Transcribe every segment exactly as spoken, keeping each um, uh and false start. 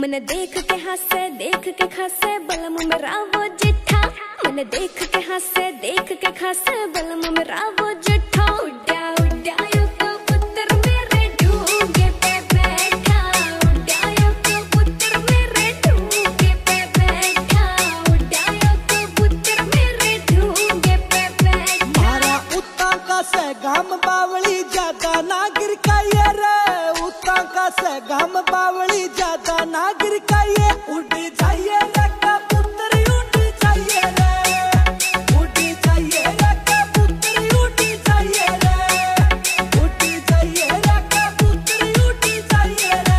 मन देख के हंसे देख के खासे बलम मेरा वो जिठा। मन देख के हंसे देख के खासे बलम मेरा वो जिठा। उड्या उड्या यो कबूतर मेरे ढूंगे पे बैठा। उड्या यो कबूतर मेरे ढूंगे पे बैठा। उड्या यो कबूतर मेरे ढूंगे पे बैठा। मारा उता का से गाम बावली ज्यादा नागिर का ये रे। उता का से गाम बावली ज्यादा नागिर का ये। उड़ जाइए रे कबूतर उड़ जाइए रे। उड़ जाइए रे कबूतर उड़ जाइए रे। उड़ जाइए रे कबूतर उड़ जाइए रे।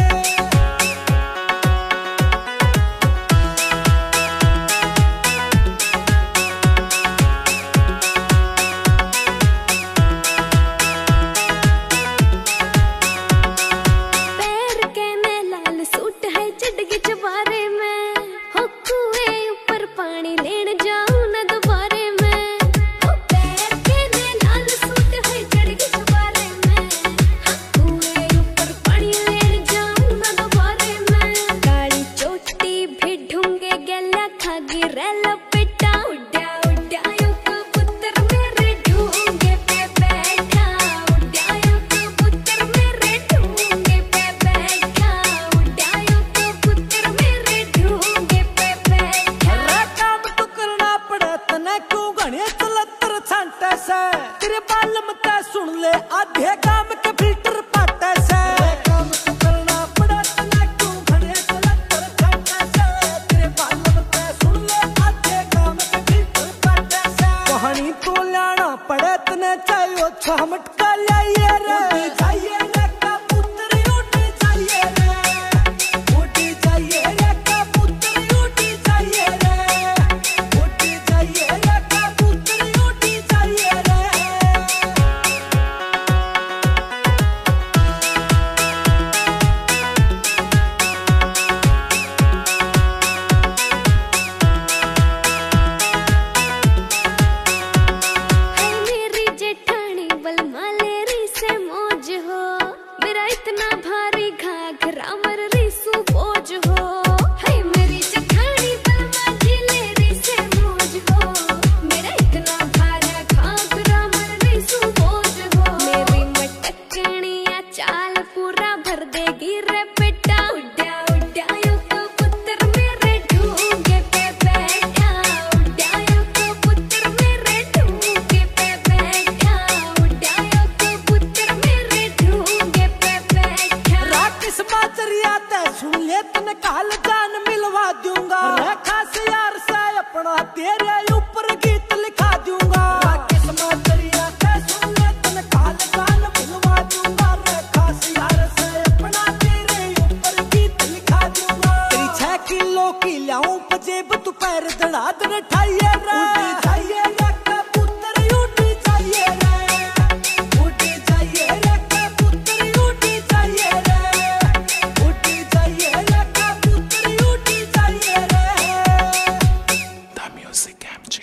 पैर के में लाल सूट है चढ़गी चबारे में। हो कुएं ऊपर पानी लेन जाऊं न दोबारे में। हो पैर के में लाल सूट है चढ़गी चबारे में। हो कुएं ऊपर पानी लेन जाऊं न दोबारे में। काली चोटी भी ढूंगे गला खागी रेल पिटा। उड्या उड्या यो कबूतर मेरे ढूंगे पे बैठा। उड्या यो कबूतर मेरे ढूंगे पे बैठा। उड्या यो कबूतर मेरे ढूंगे पे बैठा। रे काम तो करना पड़े तने क्यों घने चलतर छांटे से। तेरे बालम ते सुन ले आधे काम के फिल्टर पाटे से। रे काम तो करना पड़े तने क्यों घने चलतर छांटे से। तेरे बालम ते सुन ले आधे काम के फिल्टर पाटे से। कहानी तो लाना पड़े तने चाहिए छह मटका लाइए रे। उड़ जाइए रे कबूतर उड़ जाइए रे। उड़ जाइए रे कबूतर उड़ जाइए रे। उड़ जाइए रे कबूतर उड़ जाइए रे। है मेरी जेठानी बलमा लेरी से मौज हो। मेरा इतना भारी घाघरा मर रिसू बोझ हो। है मेरी जेठानी बलमा जी लेरी से मौज हो। मेरा इतना भारी घाघरा मर रिसू बोझ हो। मेरी मटकनिया चाल पूरा भर देगी रे बेटा। उड्या उड्या यो कबूतर मेरे ढूंगे पे बैठा। उड्या यो कबूतर मेरे ढूंगे पे बैठा। उड्या यो कबूतर मेरे ढूंगे पे बैठा। राकेश माचरिया ते सुन ले तने काल जान मिलवा दूंगा। रेखा से यार से अपना तेरे ऊपर गीत लिखा दूंगा। राकेश माचरिया ते सुन ले तने काल जान मिलवा दूंगा। रेखा से यार से अपना तेरे ऊपर गीत लिखा दूंगा। तेरी छह किलो की लाऊं पजेब तू पैर दड़ा दड़ ठाइए रे। उड़ जाइए रे कबूतर उड़ जाइए रे। उड़ जाइए रे कबूतर उड़ जाइए रे। उड़ जाइए रे कबूतर उड़ जाइए रे। The Music M G.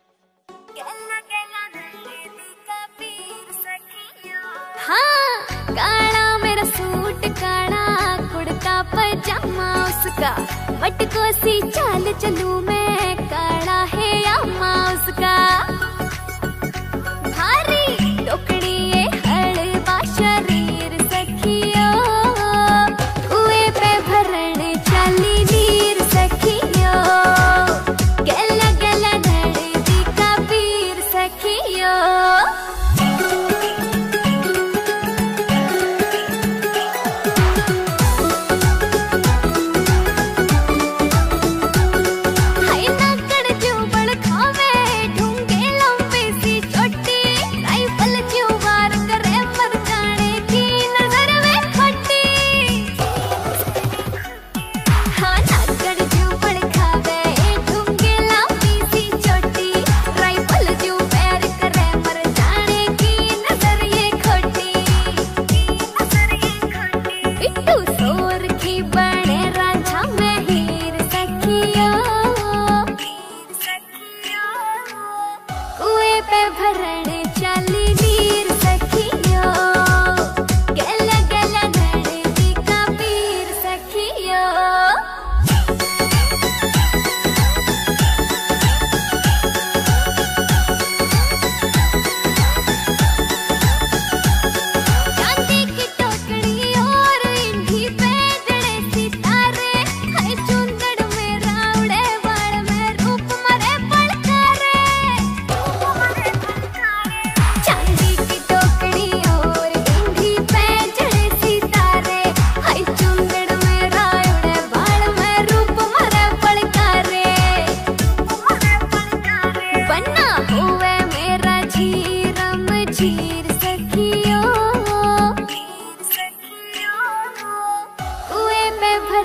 हाँ काला मेरा सूट काला कुर्ता पजामा उसका। मटको सी चाल चलूं मैं काला है आमा उसका। भारी टोकरी ये हड़बा शरीर सखियो। कुएं पे भरण चली नीर सखियो। गला गला धड़ती कबीर सखियो। हाय नाकड़ जो बड़ खावे ढूंगे लंबी सी चोटी। राइफल जो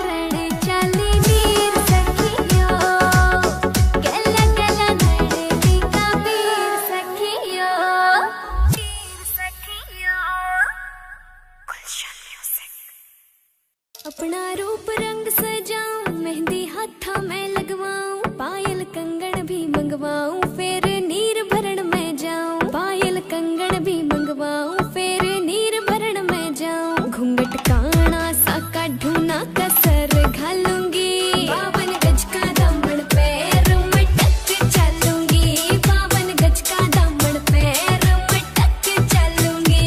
नैने चाली नीर सखियो, गला गला नैने दी कबीर सखियो, नीर सखियो। गुलशन म्यूजिक। अपना रूप रंग सजाऊं, मेहंदी हाथा में लगवाऊं, पायल कंगन भी मंगवाऊं, फिर नीर भरण में जाऊं। पायल कंगन भी मंगवाऊं, फिर नीर भरण में जाऊं। घूंघट काना सा काढूं, कसर घालूंगी, बावन गज का दामन पैर मटक चलूंगी, बावन गज का दामन पैर मटक चलूंगी।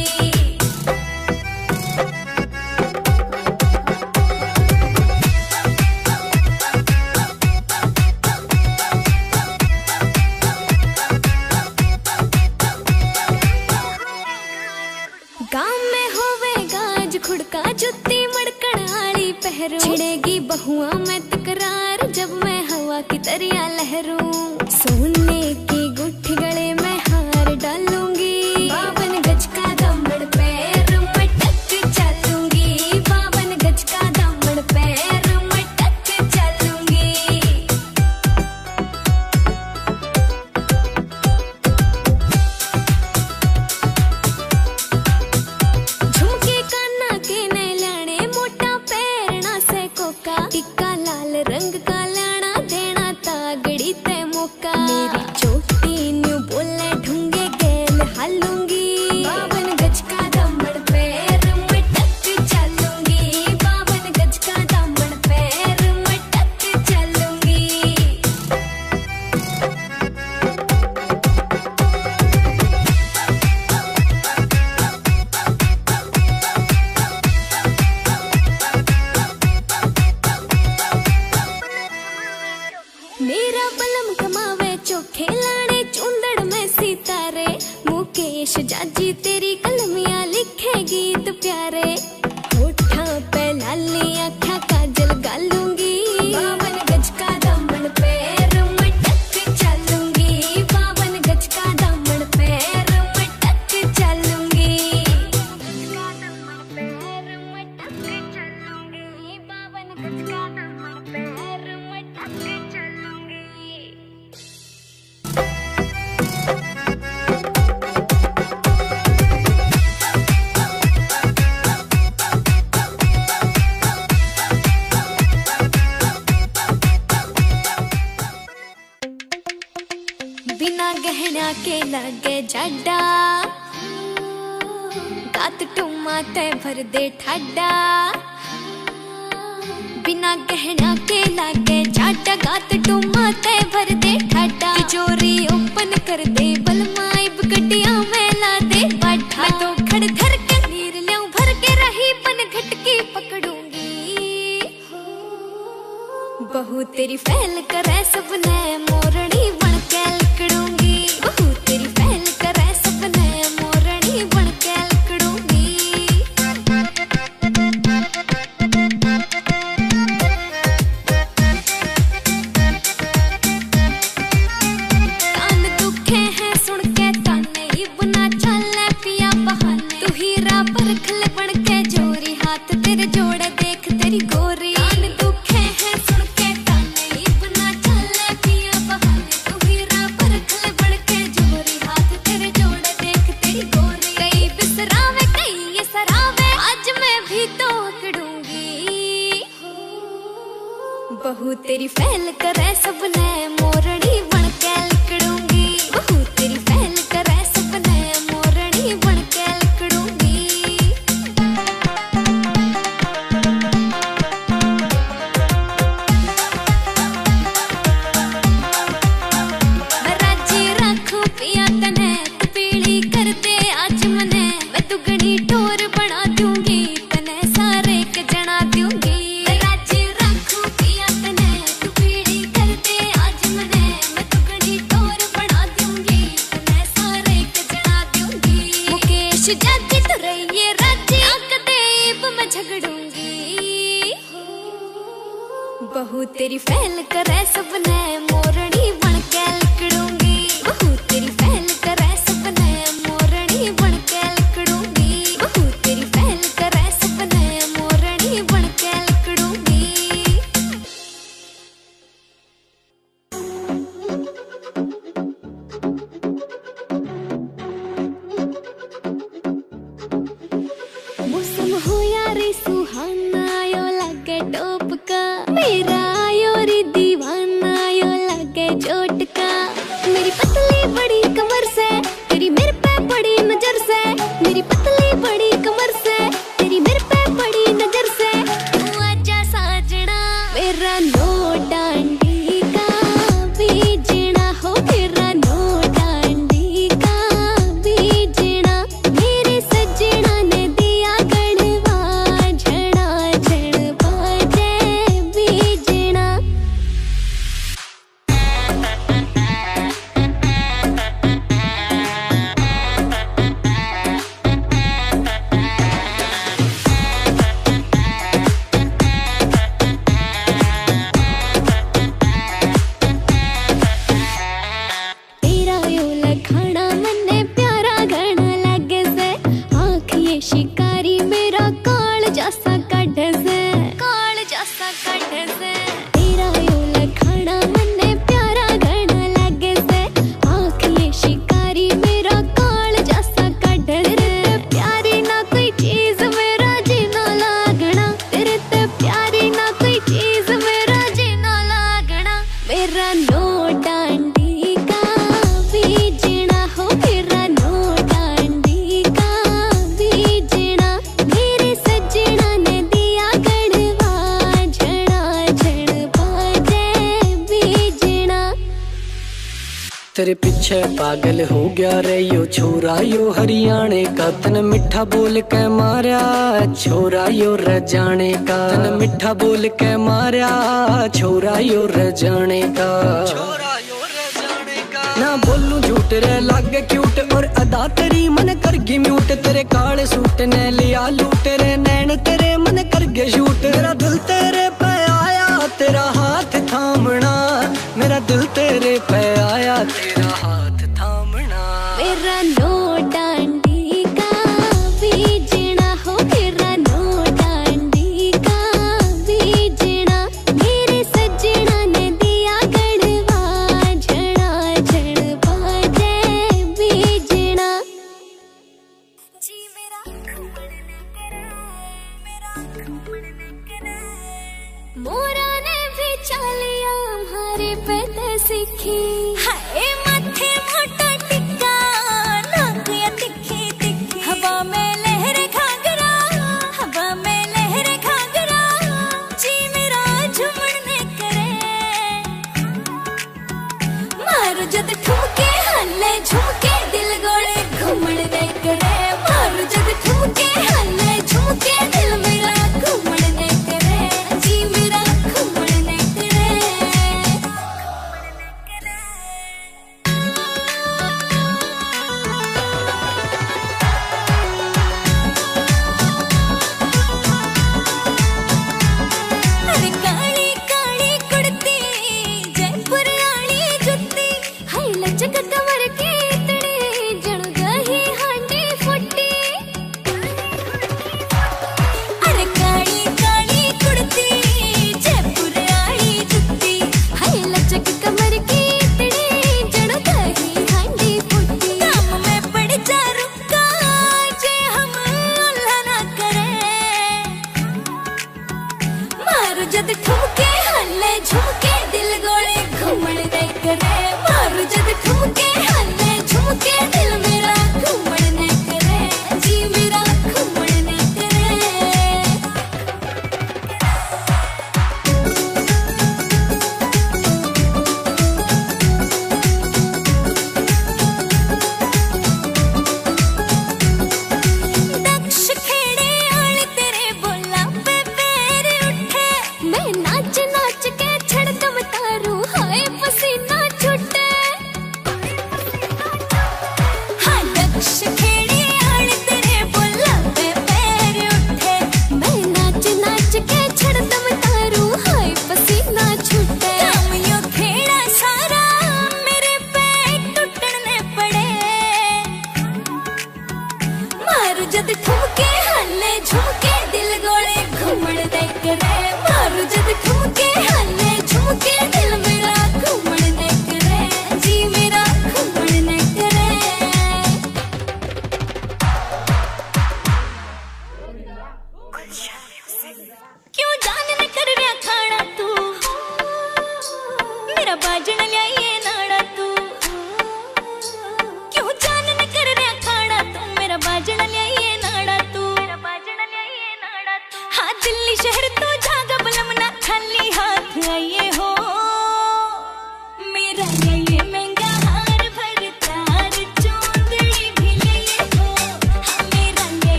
गाँव में होवे गाज खुड़का, जुत्ती मड़कण आली पहरू, छिड़ेगी बहुआ में तकरार, जब मैं हवा की तरिया लहरूं। सोने की गुट्ठी गले में हार डालूंगी, बावन गज का दामन पैर मटक चलूंगी, बावन गज का दामन पैर मटक चलूंगी। झुमके काना के ने लाने, मोटा पैरना से कोका, टिक्का लाल रंग का लाना, देना तागड़ी ते मौका। मेरी चोटी न्यू बोले ढूंगे गेल हालूंगी, बावन गज का दामन पैर मटक चलूंगी, बावन गज का दामन पैर मटक चलूंगी। मेरा बलम कमावे चोखे लाने, चूंदड़ में सितारे, मुकेश जाजी तेरी कलमियां लिखे गीत प्यारे। होठा पे लाली आँखा काजल गालूंगी, बावन गज का दामन पैर मटक चलूंगी, बावन गज का दामन पैर मटक चलूंगी। बावन गज का दामन पैर मटक चलूंगी। बिना गहना के लगे जाडा, गात टूमा ते भर दे ठाडा। बिना गहना के लगे जाडा, गात टूमा ते भर दे ठाडा। तिजोरी ओपन कर दे बलमाइब गड्डिया में ला दे बाठा। मैं तो खड़ धर के नीर ल्याऊं भर के, रही बन घटकी पकड़ूंगी। बहू तेरी फैल करे सबने, मोरनी बन के लकड़ूंगी। बहू तेरी फैल करे सबने, मोरनी बन के लकड़ूंगी। कान दुखे हैं सुन के ताने, इबना चले पिया बहाने। तू हीरा परखल बन के जोरी, हाथ तेरे जोड़े देख तेरी गोरी। कान दुखे हैं सुन के ताने, इबना चले पिया बहाने। तू हीरा परखल बन के जोरी, हाथ तेरे जोड़े देख तेरी गोरी। कई बिसरावे कई ये सरावे, आज मैं भी तो अकड़ूंगी। बहू तेरी फैल करे सबने, मोरनी बन के लकड़ूंगी। बहू तेरी फैल करे सबने, मोरनी बन के लकड़ूंगी। राजी रखूं पिया तने, तू पीली कर दे आज मने। मैं दुगनी टोर बना दूंगी, तने सारे के जना दूंगी। राजी रखूं पिया तने, तू पीली कर दे आज मने। मैं दुगनी टोर बना दूंगी, तने सारे के जना दूंगी। मुकेश जाती तो रहिए राजी, आंख देब मैं झगड़ूंगी। बहू तेरी फैल करे सबने, मोरनी बन के लकड़ूंगी। बहू तेरी फैल करे सबने, मोरनी बन के लकड़ूंगी। बहू तेरी फैल करे सबने, मोरनी बन के लकड़ूंगी। मेरा यो रे दीवाना यो लगे चोट का। मेरी पतली बड़ी कमर से तेरी मेरे पे पड़ी नजर से, मेरी पतली बड़ी कमर से तेरी मेरे पे पड़ी नजर से। तू आजा साजना मेरा नो डांडी का बीजना हो, मेरा नो डांडी का बीजना। मेरे सजना ने दिया गणवा झड़ा झड़ बाजे बीजना। तेरा यो लखाना मन्ने प्यारा घना लगे से, आँख ये शिकारी मेरा काल जैसा कढ़ से, काल जैसा कढ़ से। तेरा यो लखाना मन्ने प्यारा घना लगे से, आँख ये शिकारी मेरा काल जैसा कढ़ से। प्यारी ना कोई चीज मेरा जीना लागना, तेरे ते प्यारी ना कोई चीज मेरा जीना लागना। मेरा नो डांडी का बीजना हो, मेरा नो डांडी का बीजना। मेरे सजना ने दिया गणवा झड़ा झड़ बाजे बीजना। तेरे पीछे पागल हो गया रे यो छोरा यो हरियाणे का। तन मिठा बोल के मारा छोरा यो रजाने का, तन मिठा बोल के मारा छोरा यो रजाने का। ना बोलूं झूठ रे लागे क्यूट और अदा तेरी मन कर गई म्यूट। तेरे काले सूट ने लिया लूट रे नैन तेरे मन कर गए शूट। मेरा दिल तेरे पे आया तेरा हाथ थामना, मेरा दिल तेरे पे आया तेरा हाथ थामना। मेरा नो डांडी का बीजना हो, मेरा नो डांडी का बीजना। मेरे सजना ने दिया गणवा झड़ा झड़ बाजे बीजना। जी मेरा घुमड़ने करे, मेरा घुमड़ने करे। मोरा ने भी चालिया हमारे पे ते सीखी, हाय माथे मोटा टिक्का नाक या तिखी तिखी। हवा में लहरे घाघरा, हवा में लहरे घाघरा। जी मेरा झुमड़ने करे, मारो जद ठुमके हल्ले झुमके दिल गोले घुमड़ने करे। मारो जद ठुमके हल्ले झुमके दिल मेरा घुमड़ने करे। जी मेरा घुमड़ने करे। अरे काली काली कुड़ती जयपुर आली जुत्ती, हाय लचक कमर की इतनी जड़ गई हांडी फुट्टी। अरे काली काली कुड़ती जयपुर आली जुत्ती, हाय लचक कमर की इतनी जड़ गई हांडी फुट्टी। काम में पड़ जा रुका जे हम अल्लाह ना करे। मारो जद ठुमके हल्ले झुमके दिल गोले घुमड़ने करे। मारो जद ठुमके हल्ले झुमके दिल मेरा घुमड़ने करे। जी मेरा घुमड़ने करे। दक्ष खेड़े आले तेरे बोला पे पैर उठे, मैं नाच नाच के छड़कम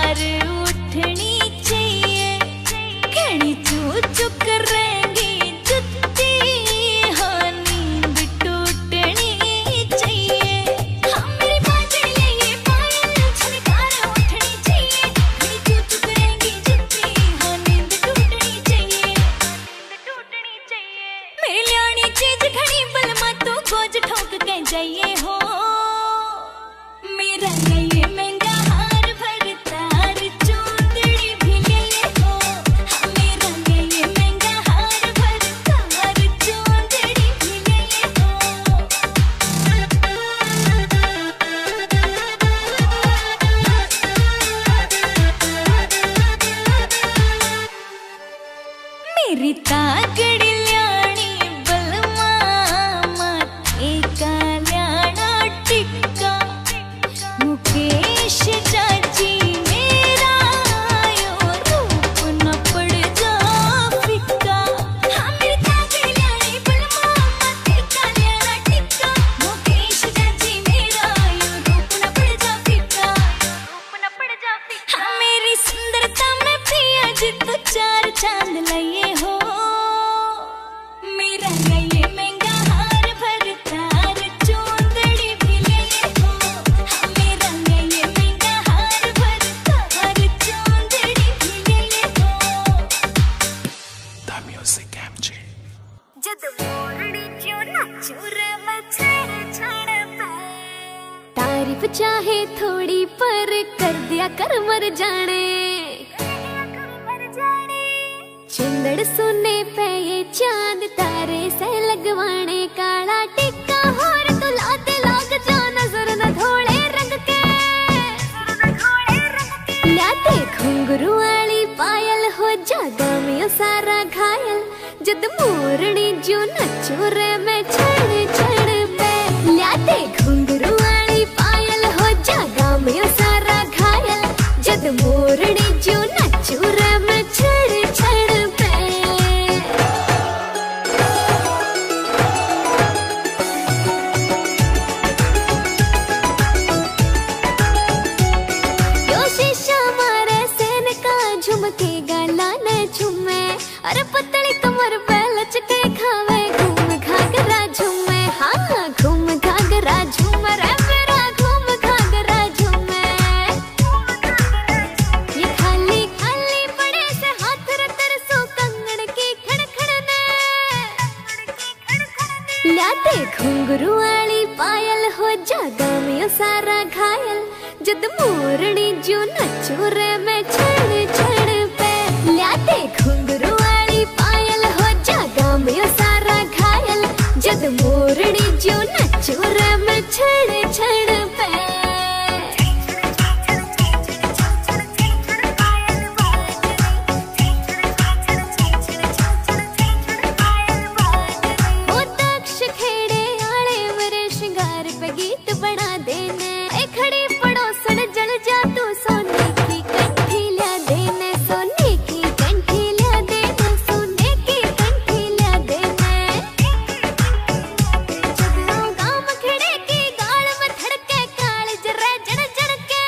हार उठनी चाहिए, घड़ी चू चुक रहेंगी जुत्ती हो, नींद टूटनी चाहिए। हाँ मेरी बाजड़िया ये पायल झनकार उठनी चाहिए, घड़ी चू चुक रहेंगी जुत्ती हो, नींद टूटनी चाहिए, नींद टूटनी चाहिए। मेरी लियानी चीज घड़ी बलमा तू गोज ठोक के जाइए हो, मेरा ये महंगा हार भर तार चूंदड़ी भी ले हो, मेरा ये महंगा हार भर तार चूंदड़ी भी ले हो। मेरी तागड़ी ल्याणी बलमा माथे का ल्याणा टिक्का, मुकेश चाची मेरा यो रूप न पड़ जा फिक्का। हाँ मेरी तागड़ी ल्याणी बलमा माथे का ल्याणा टिक्का, मुकेश चाची मेरा यो रूप न पड़ जा फिक्का, रूप न पड़ जा फिक्का। हाँ मेरी सुंदरता में पिया जी तू चार चांद लाइए हो, मेरा ये महंगा हार भर तार चूंदड़ी भी ले हो, हाँ मेरा ये महंगा हार भर तार चूंदड़ी भी ले हो। The Music M J. जद मोरनी क्यों नाचू रे मैं छड़ छड़ पे, तारीफ चाहे थोड़ी पर कर दिया कर मर जाने, चंदड़ सोने पे ये चांद तारे से लगवाने, काला टिक्का होर तो लाते लाग जा नजर न धोले रंग के, लाते घुंघरू वाली पायल हो जागा में सारा घायल, जद मोरनी जो नचू रे मैं छड़ छड़ पे, लाते घुंघरू वाली पायल हो जागा में सारा घायल, जद मोरनी जो नचू रे मैं छड़ छड़ पे। यो शीशा मारे सेन का झुमके गाला न झूमे, अरे पतली कमर पे लचके खावे घूम घाघरा झूमे, हाँ घूम घाघरा झूमे रे मेरा घूम घाघरा झूमे। ये खाली खाली पड़े से हाथ रे तरसो कंगन के खड़खड़ने, लाते घुंघरू वाली पायल हो जागा में सारा घायल, जद मोरनी जो नचू रे मैं छड़ छड़ पे, लाते घुंघरू वाली पायल हो जागा में सारा घायल, जद मोरनी जो नचू रे मैं छड़ छड़ पे। वो तक्ष खेड़े आले मेरे श्रृंगार पे गीत बना देने, ए खड़ी पड़ोसन जल जा तू सोने की कंठी ला देने, सोने की कंठी ला देने, सोने की कंठी ला देने। जदों गाम खेड़े की गाल में धड़के काल जरा जड़ जड़ के,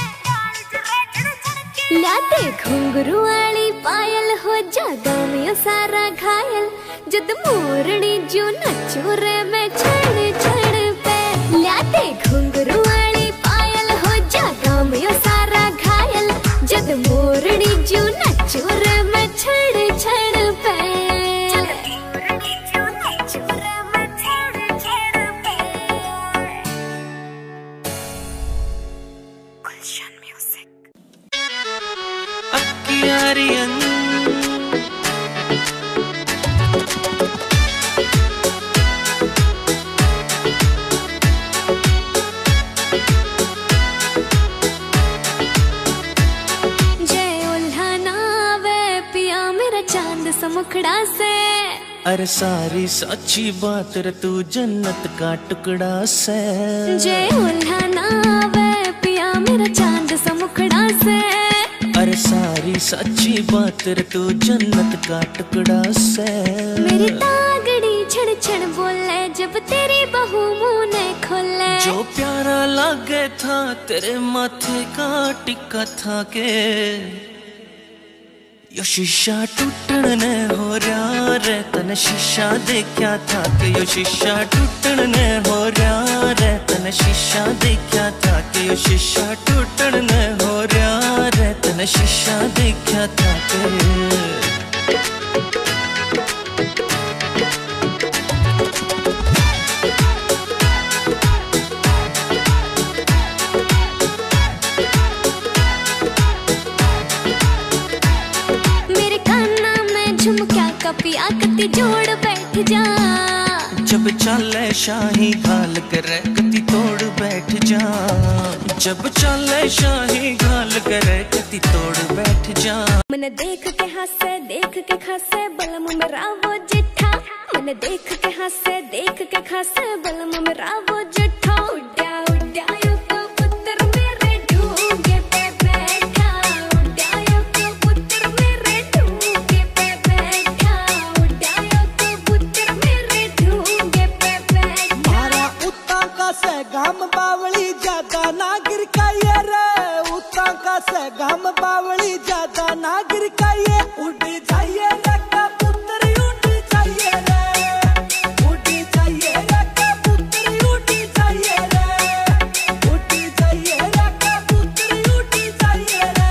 लाते घुंघरू वाली पायल हो जागा में सारा घायल, जद मोरनी जो नचू रे मैं छड़ छड़ पे, लाते घुंघरू वाली पायल हो जागा में सारा घायल, जद मोरनी जो नचू रे मैं छड़ छड़ पे। गुलशन म्यूजिक। अक्कियारियन मुखड़ा से, अरे सारी सच्ची बात रे तू जन्नत का टुकड़ा से, जय उल्हाना वे पिया मेरा चांद सा मुखड़ा से, अरे सारी सच्ची बात रे तू जन्नत का टुकड़ा से। मेरी तागड़ी छड़ छड़ बोले जब तेरी बहू मुंह न खोले, जो प्यारा लागे था तेरे माथे का टिक्का था के यो शीशा टूटन ने हो रहा रे तने शीशा देखा था के यो शीशा टूटन ने हो रहा रे तने शीशा देखा था के यो शीशा टूटन ने हो रहा रे तने शीशा देखा था के पिया कति जोड़ बैठ जा जब चले शाही घाल करे कति तोड़ बैठ जा जब चले शाही घाल करे कति तोड़ बैठ जा मन देख के हंसे देख के खासे बलम मेरा वो जिठा मन देख के हंसे देख के खासे बलम मेरा वो जिठा उड्या उड्या यो कबूतर मेरे ढूंढे पे बैठा उड्या यो कबूतर मेरे ढूंढे पे बैठा उड्या यो कबूतर मेरे ढूंढे पे बैठा मारा उता का से गम बावली ज्यादा ना गिर का ये रे उता का से गम बावली ज्यादा ना गिर का ये उड़ जाइए रे कबूतर उड़ जाइए रे उड़ जाइए रे कबूतर उड़ जाइए रे उड़ जाइए रे कबूतर उड़ जाइए रे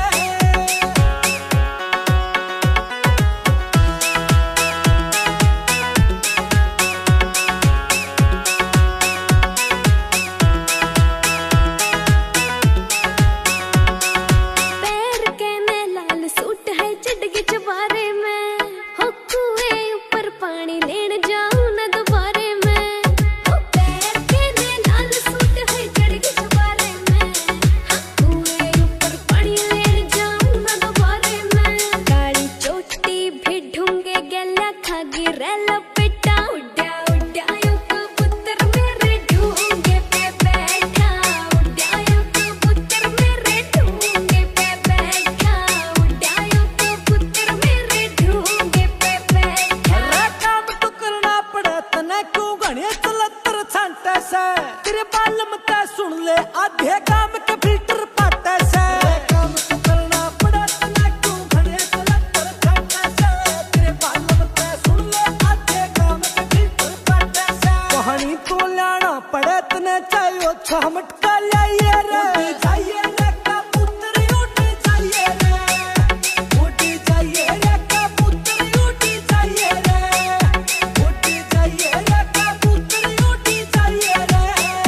पैर के ने लाल सूट है चढ़गी चबारे में हो कुएं ऊपर पानी लेन जाऊं न दोबारे में हो पैर के ने लाल सूट है चढ़गी चबारे में हो कुएं ऊपर पानी लेन जाऊं न दोबारे में काली चोटी भी ढूंढे गला खागी रेला पिटा उड्या उड्या यो कबूतर मेरे ढूंढे पे बैठा उड्या यो कबूतर मेरे ढूंढे पे बैठा उड्या यो कबूतर मेरे ढूंढे पे बैठा रे काम तो करना पड़े तने क्यों घने चलतर छांटे से तेरे बालम ते सुन ले आधे काम के फिल्टर पाटे से रे काम तो करना पड़े तने क्यों घने चलतर छांटे से तेरे बालम ते सुन ले आधे काम के फिल्टर पाटे से कहानी तो लाना पड़े तने चाहिए छह मटका लाइए रे उड़ जाइए रे कबूतर उड़ जाइए रे उड़ जाइए रे कबूतर उड़ जाइए रे उड़ जाइए रे कबूतर उड़ जाइए रे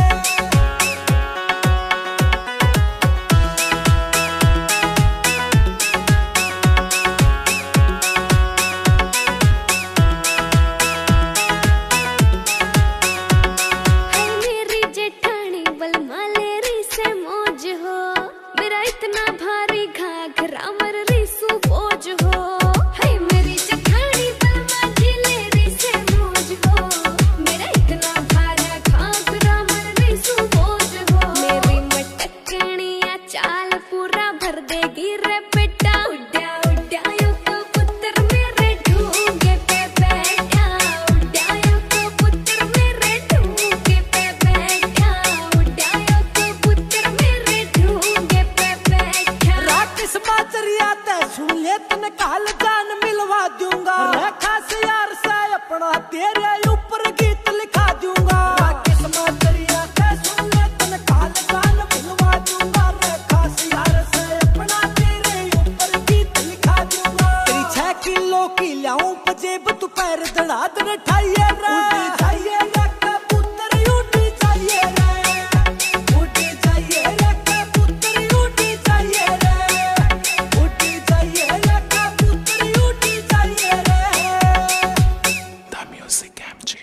है मेरी जेठानी बलमा लेरी से मौज हो मेरा इतना भारी घाघरा मर रीसू बोझ हो है मेरी जेठानी बलमा जी लेरी से मौज हो मेरा इतना भारा घाघरा मर रीसू बोझ हो मेरी मटकनिया चाल पूरा भर देगी रे बेटा उड्या उड्या यो कबूतर मेरे ढूंढे पे बैठा उड्या यो कबूतर मेरे ढूंढे पे बैठा उड्या यो कबूतर मेरे ढूंढे पे बैठा राकेश बाजरिया ते सुन ले तन काल जान मिलवा दूंगा रे खास यार से अपना तेरे ऊपर गीत लिखा दूंगा राकेश बाजरिया ते सुन ले तन काल जान मिलवा दूंगा रे खास यार से अपना तेरे ऊपर गीत लिखा दूंगा तेरी छह किलो की लाऊं पजेब तू पैर दड़ा दड़ ठाइए रे उड़ जाइए रे कबूतर उड़ जाइए रे उड़ जाइए रे कबूतर उड़ जाइए रे उड़ जाइए रे कबूतर उड़ जाइए रे The Music M J.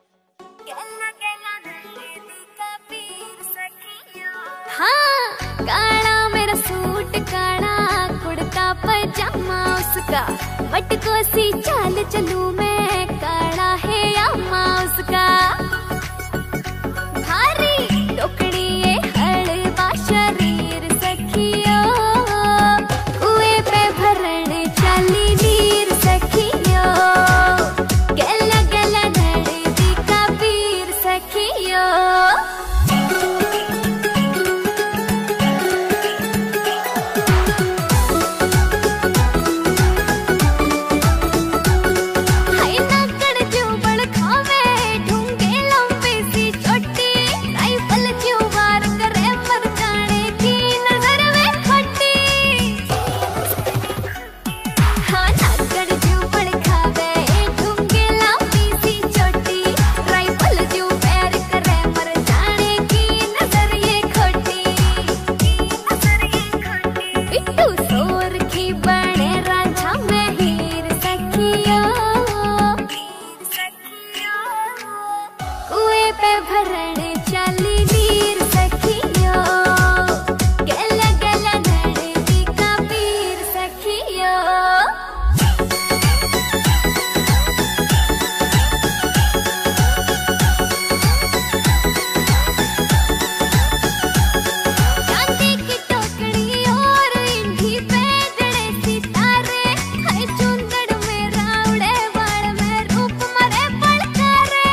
हाँ काला मेरा सूट काला कुर्ता पजामा उसका मटको सी चाल चलूं मैं काला है यामा उसका भारी टोकड़ी ये हड़बा शरीर सखियो कुएं पे भरण चली नीर सखियो गला गला नड़दी का पीर सखियो बिट्टू सोर की बने राजा में हीर सखिया, कुएं पे भरण चली नीर सखिया, गला गला नैनी का पीर सखिया। चांदी की टोकरी और इंधी पे जड़े सितारे, हाय चुंदड़ में रावड़े वाड़ में रूप मरे पलकारे।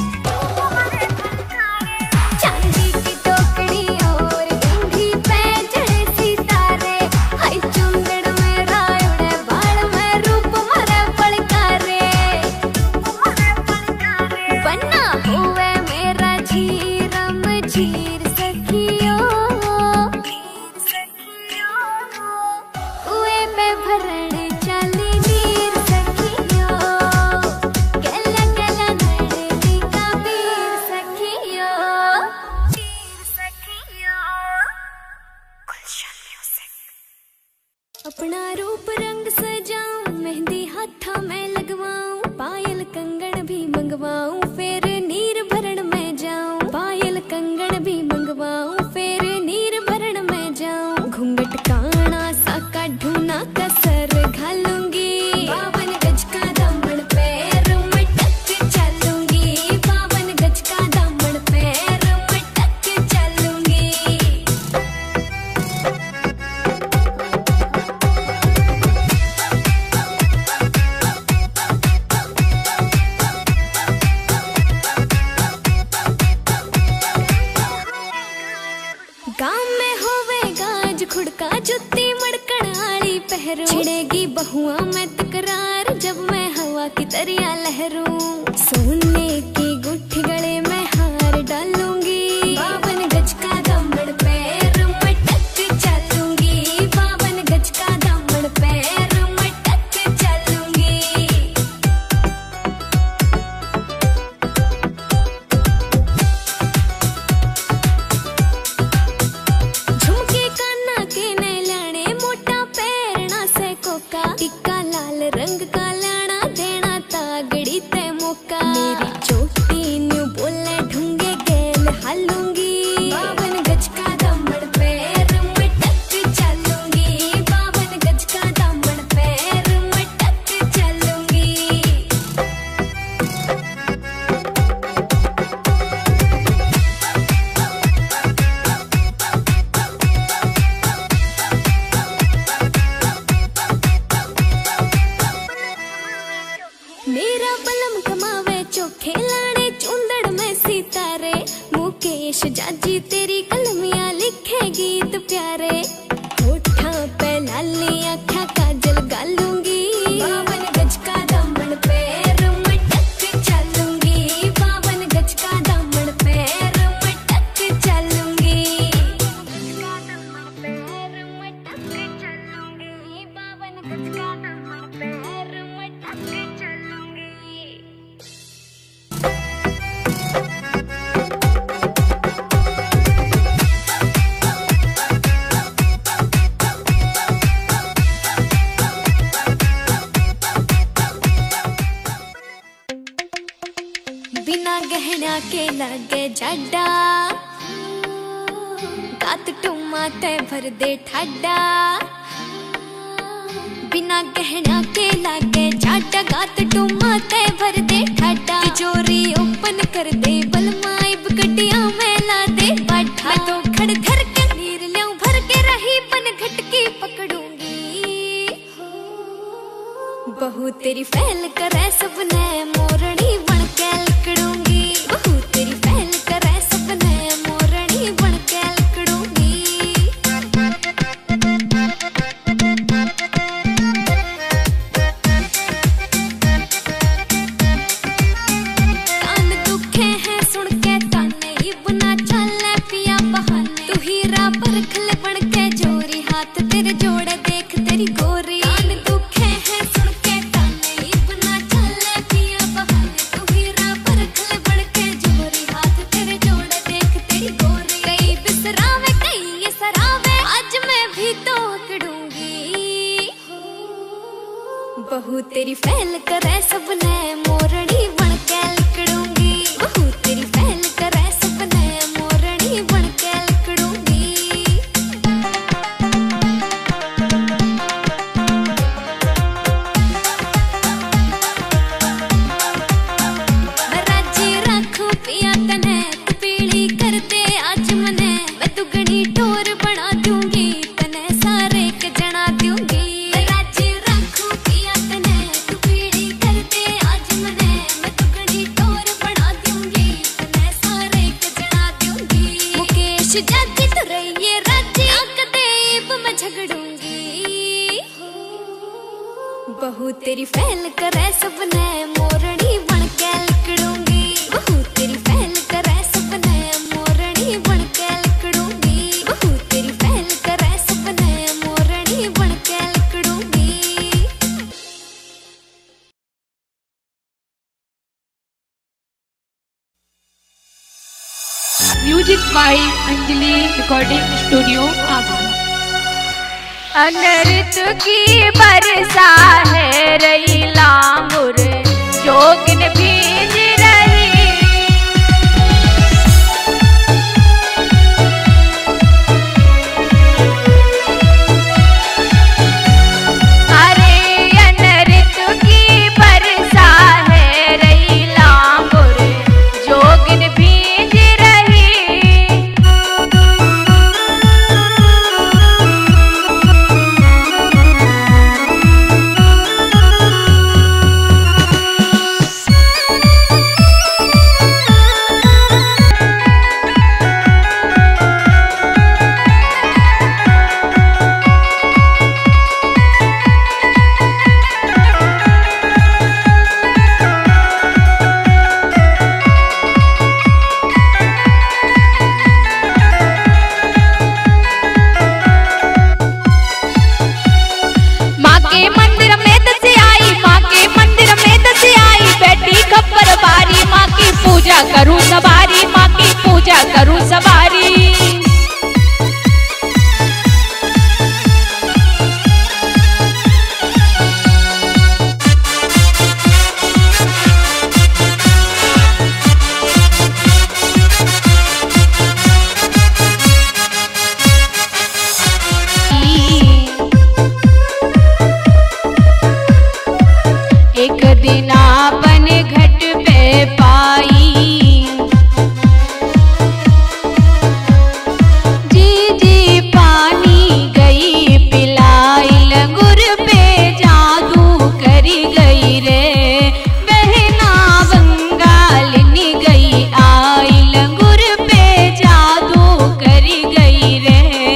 चांदी की टोकरी और इंधी पे जड़े सितारे, हाय चुंदड़ में रावड़े वाड़ में रूप मरे पलकारे। बन्ना हुए मेरा झीरम झीर सखियो, कुएं पे भरण चली नीर सखियो, गला गला नैनी का पीर सखियो। अपना रूप रंग सजाऊं, मेहंदी हाथा में लगवाऊं, पायल कंगन भी मंगवाऊं, फिर नीर भरण में जाऊं। पायल कंगन भी मंगवाऊं, फिर नीर भरण में जाऊं। घूंघट काना सा काढूं ना कसर घालूंगी, बावन गज का दामन पैर मटक चलूंगी, बावन गज का दामन पैर मटक चलूंगी। गाँव में होवे गाज खुड़का जुत्ती मड़कण आली पहरू, छिड़ेगी बहुआ में तकरार जब मैं हवा की तरिया लहरूं। सोने की गुट्ठी गले में हार डालूंगी, बावन गज का दामन पैर मटक चलूंगी, बावन गज का दामन पैर मटक चलूंगी। झुमके काना के नए लाने, मोटा पैरना से कोका, टिक्का लाल रंग का लाना, देना तागड़ी ते मौका। मेरी चोटी न्यू बोले ढूंगे गेल हालूंगी, बावन गज का दामन पैर मटक चलूंगी, बावन गज का दामन पैर मटक चलूंगी। मेरा बलम कमावे चोखे लाने, चुंदड़ में सितारे, मुकेश जाजी तेरी कलमियां लिखे गीत प्यारे। होठा पे लाली आँखा काजल गालूंगी, बावन गज का दामन पैर मटक चलूंगी, बावन गज का दामन पैर मटक चलूंगी। बावन गज का दामन पैर मटक चलूंगी। बिना गहना के लगे जाडा, गात टुमा ते भर दे ठाडा। बिना गहना के लागे जाडा, गात टुमा ते भर दे ठाडा। तिजोरी ओपन कर दे बलमाइब गड्डिया में ला दे बाठा। मैं तो खड़ धर के नीर ल्याऊं भर के रही बन घटकी पकड़ूंगी, बहू तेरी फैल करे सबने मोरनी बन के लकड़ूंगी, बहू तेरी फैल करे सबने मोरनी बन के लकड़ूंगी। कान दुखे हैं सुन के ताने, इबना चले पिया बहाने। तू हीरा परखल बन के जोरी, हाथ तेरे जोड़े देख तेरी गोरी। कान दुखे हैं सुन के ताने, इबना चले पिया बहाने। तू बहू तेरी फैल करे सबने मोरनी बन के लिकड़ूंगी। बहू तेरी फैल करे सबने मोरनी बन के लिकड़ूंगी। मैं राजी रखूं पिया तने तू पीली कर दे आज मने। मैं दुगनी टोर बना दूंगी तने सारे के जना दूंगी। मैं राजी रखूं पिया तने तू पीली कर दे आज मने। मैं दुगनी टोर बना दूंगी तने सारे के जना दूंगी। मुकेश जाती तो रहिए राजी आक देव मैं झगड़ूंगी। बहू तेरी फैल करे सबने मोरनी बन के लिकड़ूंगी। बहू तेरी फैल करे सबने मोरनी बन के लिकड़ूंगी। बहू तेरी फैल करे सबने मोरनी बन के लिकड़ूंगी। Music by Anjali recording studio Agra. अनृत की बरसा है रही लांगुर जोगिन भीज रही। अरे अनृत की बरसा है रही लांगुर जोगिन भीज रही। पूजा करूं सवारी माँ की पूजा करूं सवारी। एक दिन आपन घट पे पाई जी जी पानी गई पिलाई लंगुर पे जादू करी गई रे। बहना बंगालनी गई आई लंगुर पे जादू करी गई रे।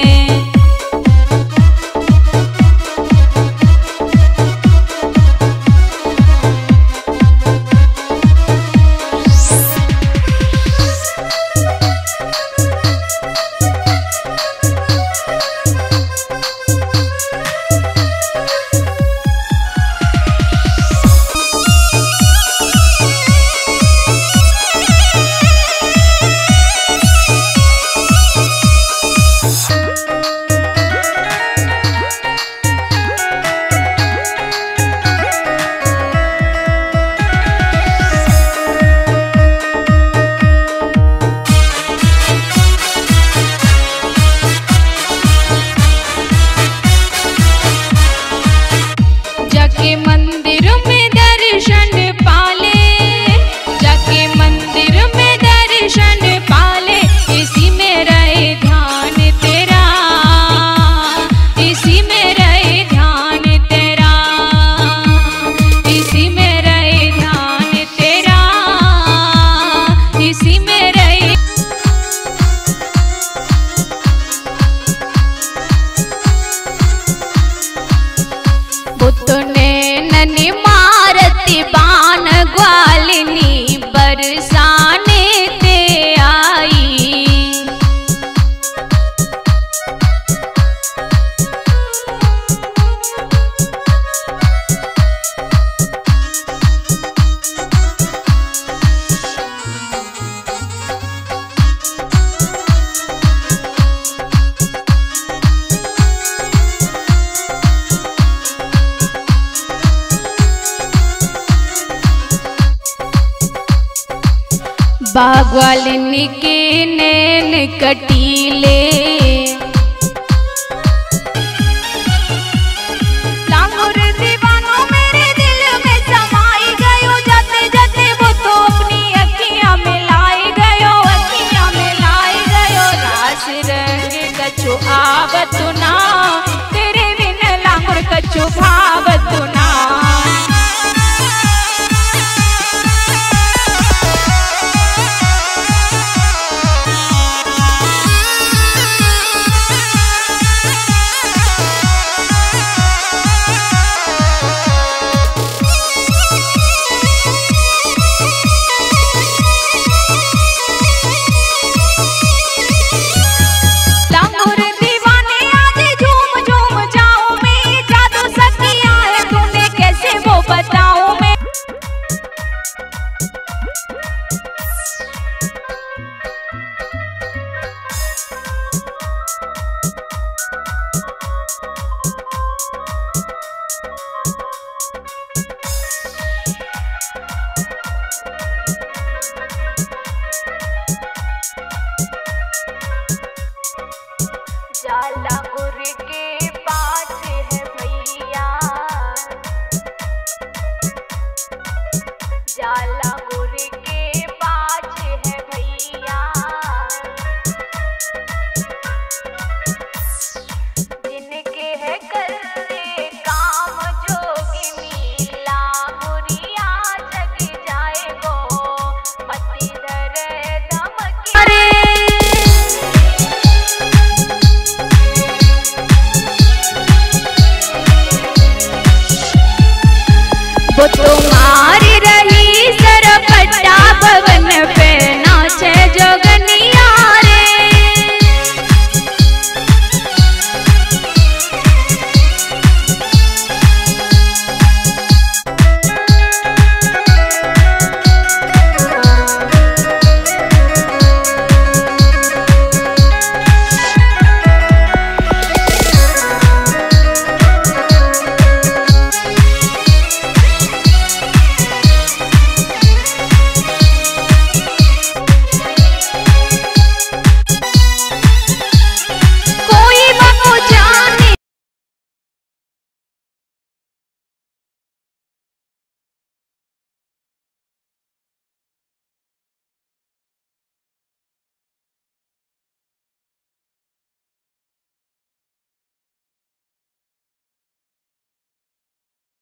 जाके मंदिर में दर्शन पाले, जाके मंदिर में दर्शन पाले, इसी में रहे ध्यान तेरा, इसी में रहे ध्यान तेरा, इसी में रहे ध्यान तेरा, इसी में रहे। बुतने ननी मारती बाण ग्वालिनी बरसाने ते आई। बागवालिनी के नैन कटीले